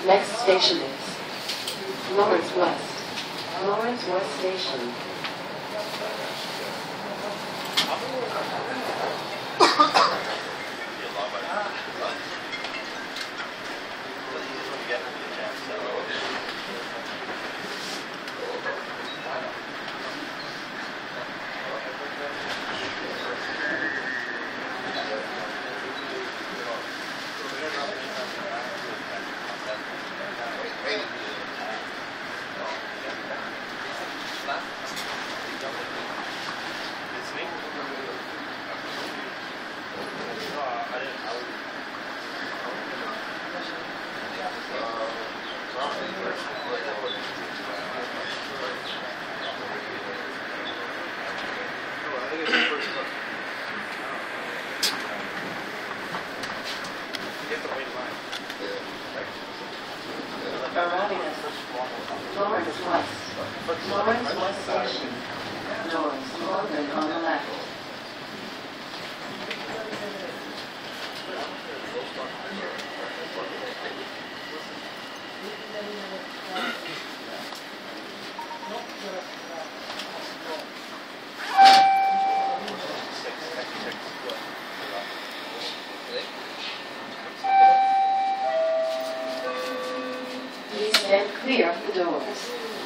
Next station is Lawrence West. Lawrence West Station. Arriving at Lawrence West. Lawrence West Station. Doors open on the left. Please stand clear of the doors.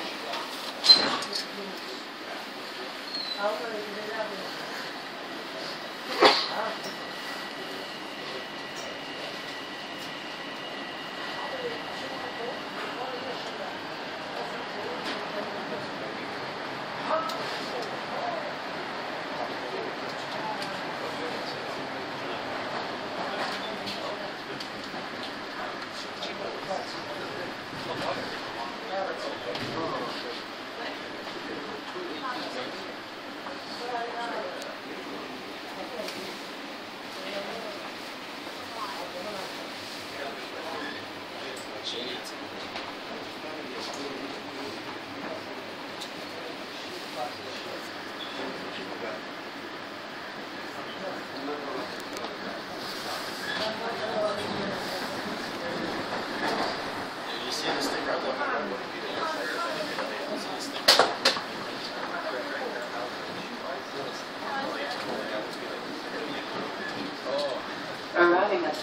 Arriving at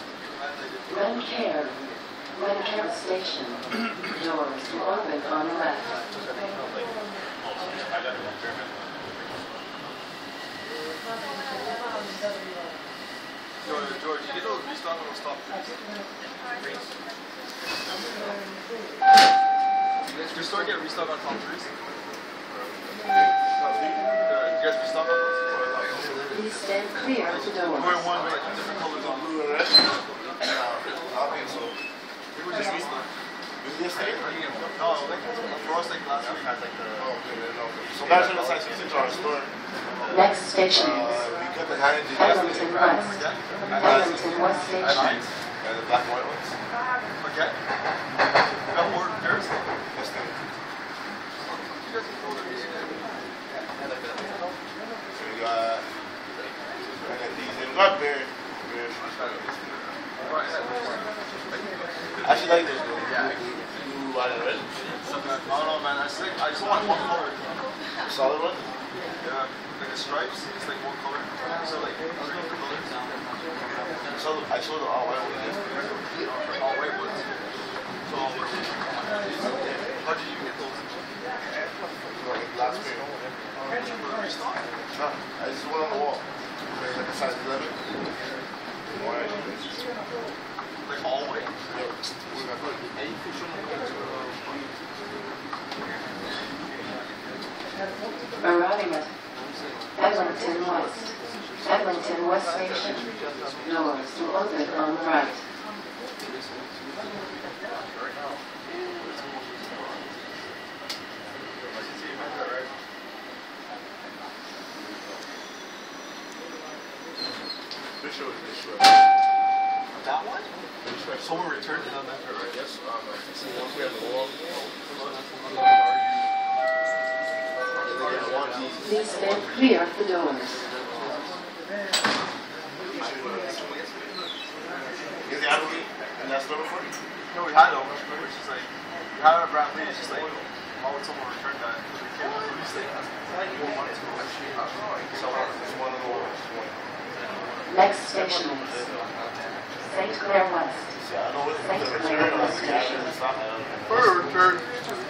Redcare Station. Doors will open on the left. George, you get those restart or stop? Restart, get restart on top trees. You guys restart on those? Please stand clear of the doors. We're one with like different colors on blue and red. I think so. We were just restart. No, like for us, like last week had like the. So guys are the size of our store. Next station is Eglinton West. Eglinton West Station. The black and white ones. Okay. You got more pairs? Yes, thank you. You guys can go there. So we got these. We got very. I actually like those though. Yeah. Blue, white, and red. No, man. I just want one color. A solid one? Yeah. Like the stripes, it's like one color. So like three different colors. I showed the all white ones. All white ones. So how did you get those? Like last pair. Did you put a restock? No, I just went on the wall. Like a size 11. Like all white? Arriving at Eglinton West. Eglinton West Station. Doors will open on the right. That one? Someone returned it on that part, right? Yes. Once we have the wall. Please stand clear of the doors. Is the apple And that's still before? No, we had it over. It's just like, we had it at Brant Lee. It's just like, why would someone return that? Because they can't release like 4 months ago. So it's one of those. Next station is St. Clair West. St. Clair West Station. Return.